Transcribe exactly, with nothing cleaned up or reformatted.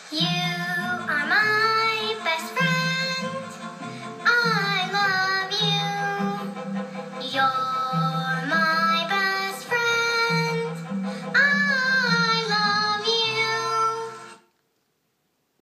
You are my best friend. I love you. You're